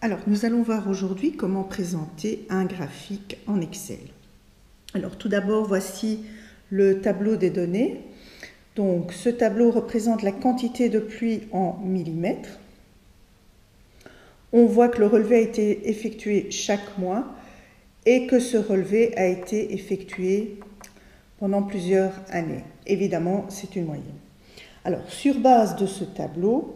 Alors, nous allons voir aujourd'hui comment présenter un graphique en Excel. Alors, tout d'abord, voici le tableau des données. Donc, ce tableau représente la quantité de pluie en millimètres. On voit que le relevé a été effectué chaque mois et que ce relevé a été effectué pendant plusieurs années. Évidemment, c'est une moyenne. Alors, sur base de ce tableau,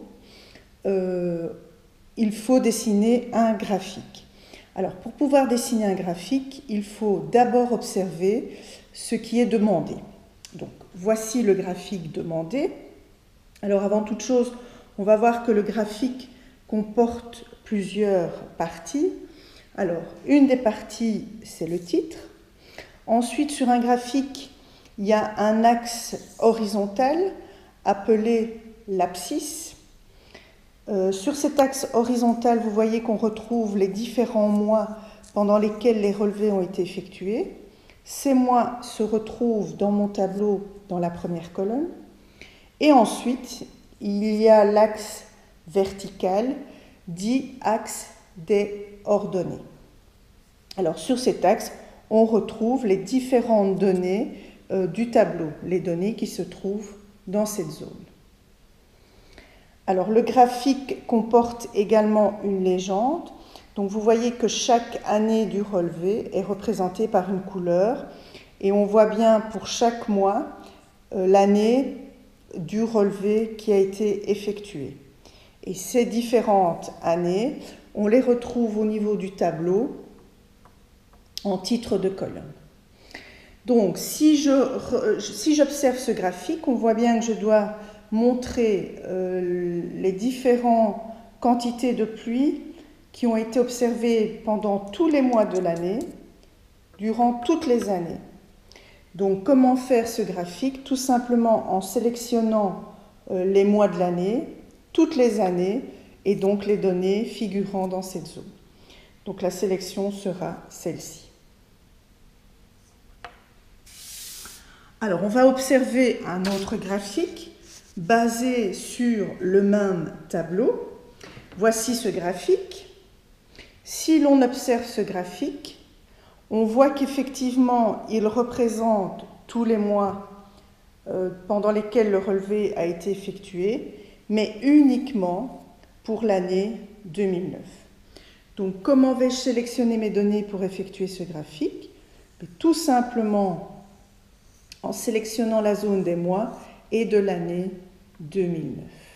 il faut dessiner un graphique. Alors, pour pouvoir dessiner un graphique, il faut d'abord observer ce qui est demandé. Donc, voici le graphique demandé. Alors, avant toute chose, on va voir que le graphique comporte plusieurs parties. Alors, une des parties, c'est le titre. Ensuite, sur un graphique, il y a un axe horizontal appelé l'abscisse. Sur cet axe horizontal, vous voyez qu'on retrouve les différents mois pendant lesquels les relevés ont été effectués. Ces mois se retrouvent dans mon tableau dans la première colonne. Et ensuite, il y a l'axe vertical, dit axe des ordonnées. Alors, sur cet axe, on retrouve les différentes données du tableau, les données qui se trouvent dans cette zone. Alors, le graphique comporte également une légende. Donc, vous voyez que chaque année du relevé est représentée par une couleur. Et on voit bien pour chaque mois l'année du relevé qui a été effectué. Et ces différentes années, on les retrouve au niveau du tableau en titre de colonne. Donc, si j'observe ce graphique, on voit bien que je dois montrer les différentes quantités de pluie qui ont été observées pendant tous les mois de l'année, durant toutes les années. Donc, comment faire ce graphique? Tout simplement en sélectionnant les mois de l'année, toutes les années, et donc les données figurant dans cette zone. Donc, la sélection sera celle-ci. Alors, on va observer un autre graphique basé sur le même tableau. Voici ce graphique. Si l'on observe ce graphique, on voit qu'effectivement, il représente tous les mois pendant lesquels le relevé a été effectué, mais uniquement pour l'année 2009. Donc, comment vais-je sélectionner mes données pour effectuer ce graphique? Tout simplement en sélectionnant la zone des mois et de l'année 2009.